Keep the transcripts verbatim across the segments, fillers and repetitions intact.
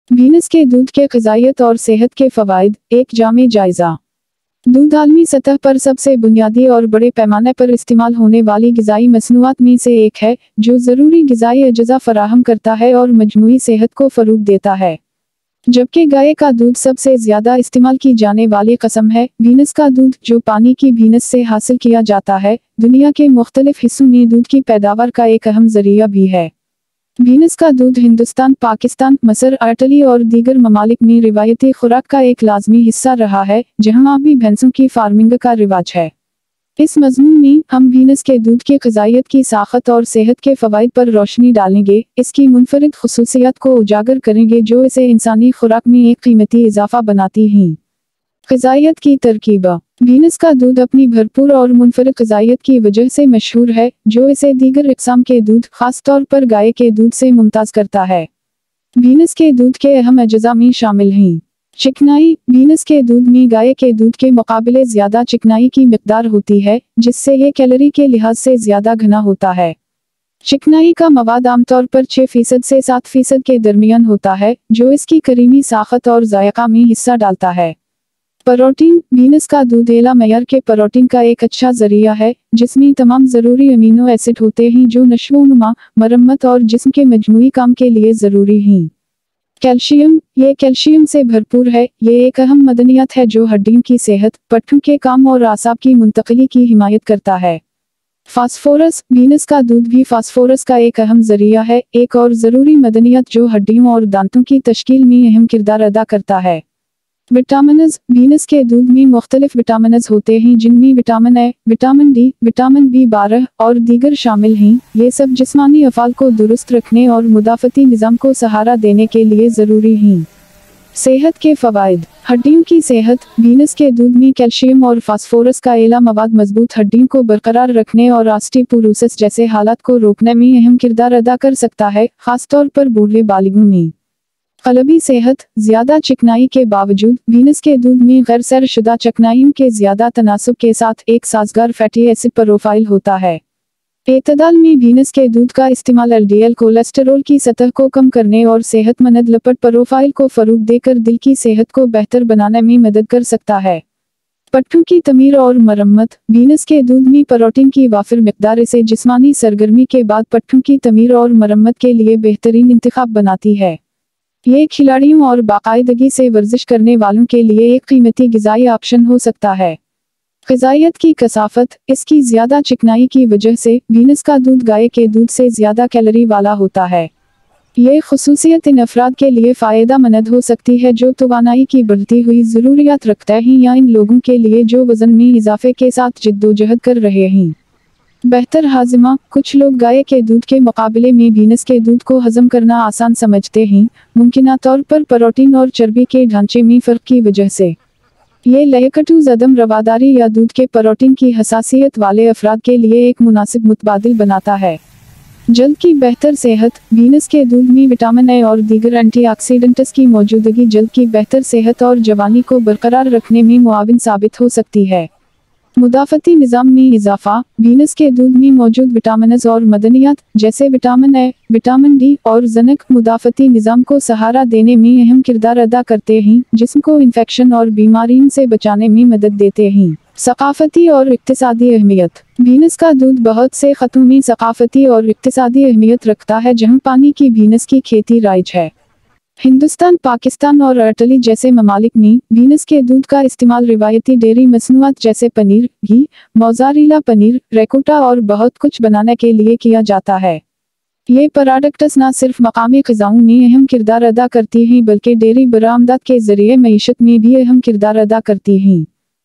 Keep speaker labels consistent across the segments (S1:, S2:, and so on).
S1: Venus के दूध के ग़िज़ाइयत और सेहत के फ़वाइद, एक जामे जायज़ा। दूध आलमी सतह पर सबसे बुनियादी और बड़े पैमाने पर इस्तेमाल होने वाली ग़िज़ाई मसनूआत में से एक है, जो ज़रूरी ग़िज़ाई अज्जा फ़राहम करता है और मजमूई सेहत को फ़रोग़ देता है। जबकि गाय का दूध सबसे ज़्यादा इस्तेमाल की जाने वाली क़स्म है, वीनस का दूध, जो पानी की भीनस से हासिल किया जाता है, दुनिया के मुख्तलिफ हिस्सों में दूध की पैदावार का एक अहम ज़रिया भी है। वीनस का दूध हिंदुस्तान, पाकिस्तान, मसर, इटली और दीगर ममालिक में रिवायती खुराक का एक लाजमी हिस्सा रहा है, जहाँ भी भैंसों की फार्मिंग का रिवाज है। इस मज़मून में हम वीनस के दूध की ग़िज़ाइयत की साख़त और सेहत के फ़वाइद पर रोशनी डालेंगे, इसकी मुनफरिद ख़ुसूसियात को उजागर करेंगे जो इसे इंसानी खुराक में एक कीमती इजाफ़ा बनाती हैं। ग़िज़ाइयत की तरकीब। वीनस का दूध अपनी भरपूर और मुनफरिद ग़िज़ाइयत की वजह से मशहूर है, जो इसे दीगर इक़साम के दूध, ख़ास तौर पर गाय के दूध से मुमताज़ करता है। वीनस के दूध के अहम अज्जा में शामिल हैं: चिकनाई। वीनस के दूध में गाय के दूध के मुकाबले ज़्यादा चिकनाई की मिक़दार होती है, जिससे ये कैलोरी के लिहाज से ज़्यादा घना होता है। चिकनाई का मवाद आमतौर पर छह फीसद से सात फीसद के दरमियान होता है, जो इसकी करीमी साख़त और ज़ायक़ा में हिस्सा डालता है। प्रोटीन। वीनस का दूध एला मयार के प्रोटीन का एक अच्छा ज़रिया है, जिसमें तमाम ज़रूरी अमीनो एसिड होते हैं जो नशो-नुमा, मरम्मत और जिस्म के मजमूई काम के लिए ज़रूरी हैं। कैल्शियम। ये कैल्शियम से भरपूर है, ये एक अहम मदनियात है जो हड्डियों की सेहत, पट्टों के काम और आसाब की मुंतक़ली की हिमायत करता है। फास्फोरस। वीनस का दूध भी फास्फोरस का एक अहम ज़रिया है, एक और ज़रूरी मदनियात जो हड्डियों और दांतों की तश्कील में अहम किरदार अदा करता है। विटामिन्स। वीनस के दूध में मुख्तलिफ विटामिन्स होते हैं, जिनमें vitamin A, vitamin D, vitamin B बारह और दीगर शामिल हैं। ये सब जिस्मानी अफ़ाल को दुरुस्त रखने और मुदाफ़ती निज़ाम को सहारा देने के लिए ज़रूरी हैं। सेहत के फ़वाइद। हड्डियों की सेहत। वीनस के दूध में कैल्शियम और फास्फोरस का एला मवाद मजबूत हड्डियों को बरकरार रखने और ऑस्टियोपोरोसिस जैसे हालात को रोकने में अहम किरदार अदा कर सकता है, ख़ासतौर पर बूढ़े बालिगों में। क़ल्बी सेहत। ज़्यादा चिकनाई के बावजूद वीनस के दूध में गैर सैर शुदा चिकनाइयों के ज़्यादा तनासुब के साथ एक साज़गार फैटी एसिड प्रोफ़ाइल होता है। एतदाल में वीनस के दूध का इस्तेमाल एल डी एल कोलेस्टेरोल की सतह को कम करने और सेहतमंद लिपिड प्रोफ़ाइल को फ़रोग़ देकर दिल की सेहत को बेहतर बनाने में मदद कर सकता है। पट्टों की तमीर और मरम्मत। वीनस के दूध में प्रोटीन की वाफ़िर मिक़दार इसे जिस्मानी सरगर्मी के बाद पट्टों की तमीर और मरम्मत के लिए बेहतरीन इंतख़ाब बनाती है। ये खिलाड़ियों और बाकायदगी से वर्जिश करने वालों के लिए एक कीमती ग़िज़ाई ऑप्शन हो सकता है। ग़िज़ाइयत की कसाफ़त। इसकी ज़्यादा चिकनाई की वजह से वीनस का दूध गाय के दूध से ज़्यादा कैलोरी वाला होता है। ये ख़ुसूसियत इन अफ़राद के लिए फ़ायदा मंद हो सकती है जो तवानाई की बढ़ती हुई ज़रूरियात रखते हैं, या इन लोगों के लिए जो वज़न में इजाफ़े के साथ जिद्दोजहद कर रहे हैं। बेहतर हाज़मा। कुछ लोग गाय के दूध के मुकाबले में वीनस के दूध को हज़म करना आसान समझते हैं, मुमकिना तौर पर प्रोटीन और चर्बी के ढांचे में फ़र्क की वजह से। ये लयकटूज़ अदम रवादारी या दूध के प्रोटीन की हसासियत वाले अफराद के लिए एक मुनासिब मुतबादिल बनाता है। जल्द की बेहतर सेहत। वीनस के दूध में विटामिन ए और दीगर एंटीऑक्सीडेंट्स की मौजूदगी जल्द की बेहतर सेहत और जवानी को बरकरार रखने में मुआविन साबित हो सकती है। मुदाफ़ती निज़ाम में इजाफ़ा। वीनस के दूध में मौजूद विटामिन्स और मदनियात, जैसे विटामिन ए, विटामिन डी और ज़नक, मुदाफ़ती निज़ाम को सहारा देने में अहम किरदार अदा करते हैं, जिस्म को इन्फेक्शन और बीमारियों से बचाने में मदद देते हैं। सक़ाफ़ती और इक़्तिसादी अहमियत। वीनस का दूध बहुत से ख़त्ों में सक़ाफ़ती और इक़्तिसादी अहमियत रखता है, जहाँ पानी की भीनस की खेती राइज है। हिंदुस्तान, पाकिस्तान और इटली जैसे ममालिक में वीनस के दूध का इस्तेमाल रिवायती डेयरी मसनूआत जैसे पनीर, घी, मोज़ारेला पनीर, रिकोटा और बहुत कुछ बनाने के लिए किया जाता है। ये प्रोडक्ट्स न सिर्फ मकामी ग़िज़ाओं में अहम किरदार अदा करती हैं, बल्कि डेयरी बरामदात के ज़रिए मईशत में भी अहम किरदार अदा करती हैं।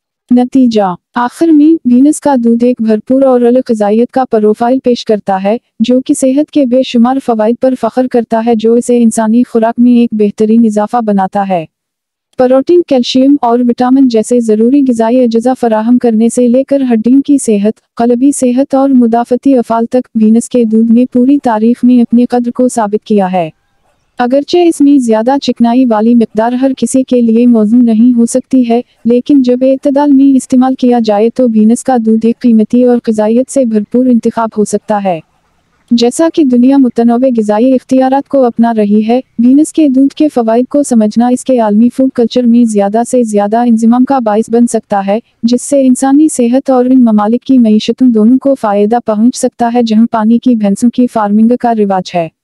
S1: नतीजा। आखिर में वीनस का दूध एक भरपूर और अलग ग़िज़ाइयत का प्रोफ़ाइल पेश करता है, जो कि सेहत के बेशुमार फ़वाइद पर फ़ख्र करता है, जो इसे इंसानी खुराक में एक बेहतरीन इजाफ़ा बनाता है। प्रोटीन, कैल्शियम और विटामिन जैसे ज़रूरी ग़िज़ाई अज्जा फ़राहम करने से लेकर हड्डियों की सेहत, क़ल्बी सेहत और मुदाफ़ती अफ़ाल तक, वीनस के दूध ने पूरी तारीख़ में अपने क़द्र को साबित किया है। अगरचे इसमें ज़्यादा चिकनाई वाली मिक़दार हर किसी के लिए मौज़ू नहीं हो सकती है, लेकिन जब एतदाल में इस्तेमाल किया जाए तो वीनस का दूध एक कीमती और ग़िज़ाइयत से भरपूर इंतख़ाब हो सकता है। जैसा कि दुनिया मुतनव्वे ग़िज़ाई इख्तियारात को अपना रही है, भैंस के दूध के फ़वाइद को समझना इसके आलमी फूड कल्चर में ज़्यादा से ज़्यादा इंज़िमाम का बाइस बन सकता है, जिससे इंसानी सेहत और इन ममालिक की मईशतों दोनों को फ़ायदा पहुंच सकता है जहां पानी की भैंसों की फार्मिंग का रिवाज है।